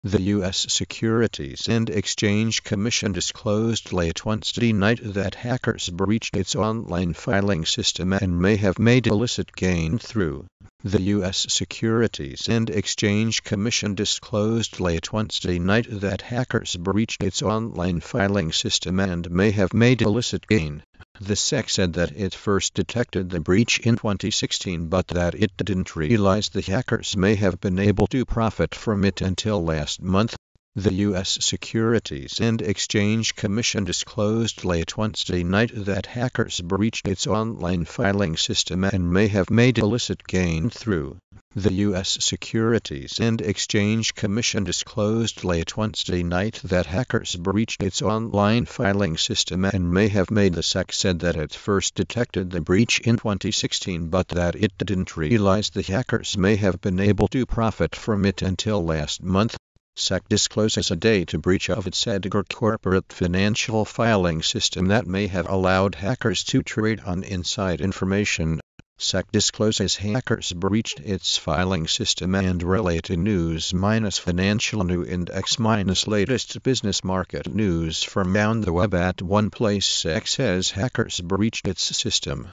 The U.S. Securities and Exchange Commission disclosed late Wednesday night that hackers breached its online filing system and may have made illicit gain through. The U.S. Securities and Exchange Commission disclosed late Wednesday night that hackers breached its online filing system and may have made illicit gain. The SEC said that it first detected the breach in 2016 but that it didn't realize the hackers may have been able to profit from it until last month. The U.S. Securities and Exchange Commission disclosed late Wednesday night that hackers breached its online filing system and may have made illicit gain through. The U.S. Securities and Exchange Commission disclosed late Wednesday night that hackers breached its online filing system and may have made. The SEC said that it first detected the breach in 2016 but that it didn't realize the hackers may have been able to profit from it until last month. SEC discloses a data breach of its Edgar Corporate Filing System that may have allowed hackers to trade on inside information. SEC discloses hackers breached its filing system and related news financial news index latest business market news from around the web at one place. SEC says hackers breached its system.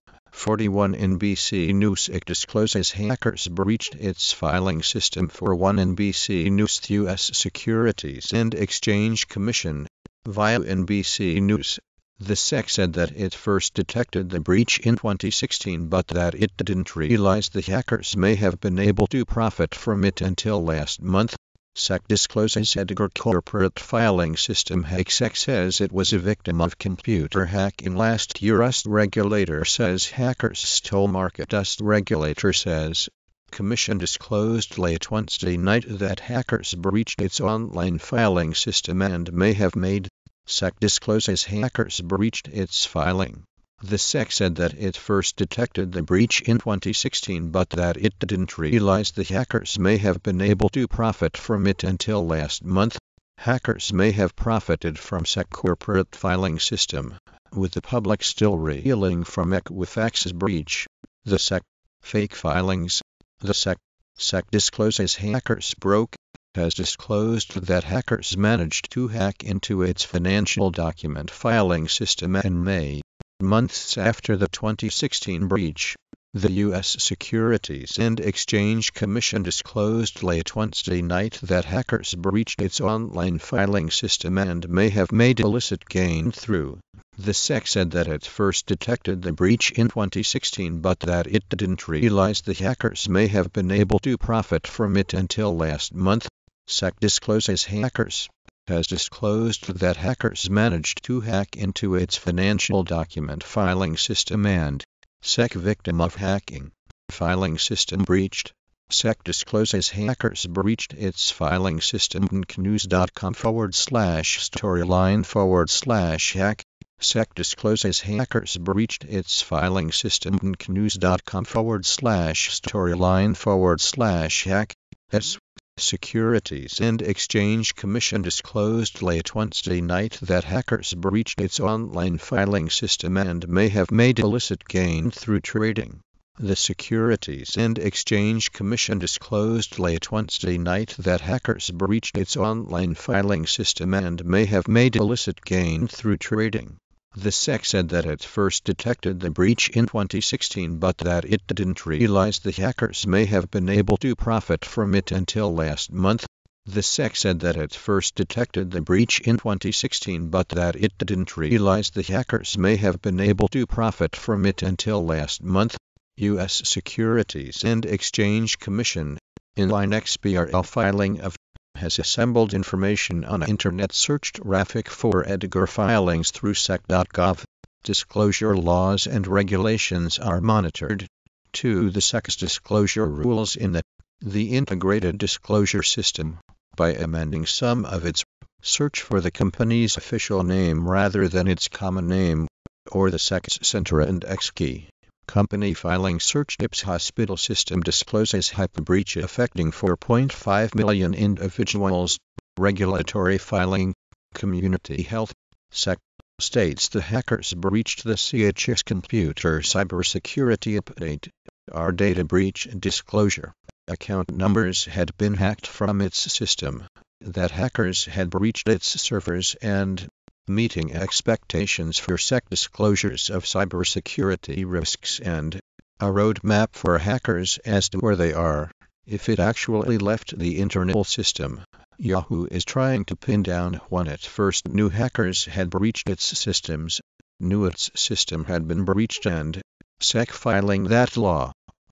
41 NBC NewsSEC discloses hackers breached its filing system. For 1 NBC News. The U.S. Securities and Exchange Commission. Via NBC News. The SEC said that it first detected the breach in 2016 but that it didn't realize the hackers may have been able to profit from it until last month. SEC discloses Edgar Corporate Filing System hack. SEC says it was a victim of computer hacking last year. Regulator says hackers stole market. Regulator says. Commission disclosed late Wednesday night that hackers breached its online filing system and may have made. SEC discloses hackers breached its filing. The SEC said that it first detected the breach in 2016 but that it didn't realize the hackers may have been able to profit from it until last month. Hackers may have profited from SEC corporate filing system, with the public still reeling from Equifax's breach. The SEC. Fake filings. The SEC discloses hackers has disclosed that hackers managed to hack into its financial document filing system in May, months after the 2016 breach. The U.S. Securities and Exchange Commission disclosed late Wednesday night that hackers breached its online filing system and may have made illicit gain through. The SEC said that it first detected the breach in 2016 but that it didn't realize the hackers may have been able to profit from it until last month. SEC discloses hackers has disclosed that hackers managed to hack into its financial document filing system and. SEC victim of hacking. Filing system breached. SEC discloses hackers breached its filing system. News.com/storyline/hack. SEC discloses hackers breached its filing system. News.com/storyline/hack. Securities and Exchange Commission disclosed late Wednesday night that hackers breached its online filing system and may have made illicit gain through trading. The Securities and Exchange Commission disclosed late Wednesday night that hackers breached its online filing system and may have made illicit gain through trading. The SEC said that it first detected the breach in 2016 but that it didn't realize the hackers may have been able to profit from it until last month. The SEC said that it first detected the breach in 2016 but that it didn't realize the hackers may have been able to profit from it until last month. U.S. Securities and Exchange Commission. Inline XBRL filing of has assembled information on Internet search traffic for Edgar filings through sec.gov. Disclosure laws and regulations are monitored. 2. The SEC's disclosure rules in the Integrated Disclosure System, by amending some of its search for the company's official name rather than its common name, or the SEC's Center and X key. Company filing search tips hospital system discloses HIPAA breach affecting 4.5 million individuals. Regulatory filing. Community health. SEC states the hackers breached the CHS computer cybersecurity update. Our data breach disclosure. Account numbers had been hacked from its system. that hackers had breached its servers and, meeting expectations for SEC disclosures of cybersecurity risks and a roadmap for hackers as to where they are, if it actually left the internal system. Yahoo is trying to pin down when it first knew hackers had breached its systems, knew its system had been breached, and SEC filing that law.